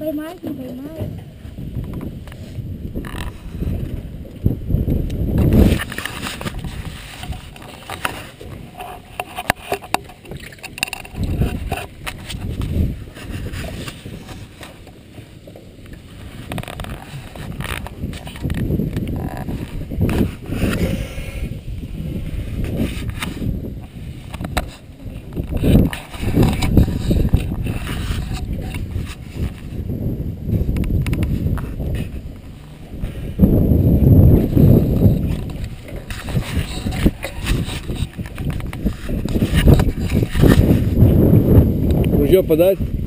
ใบไม้คือใบไม้ Ружье подать?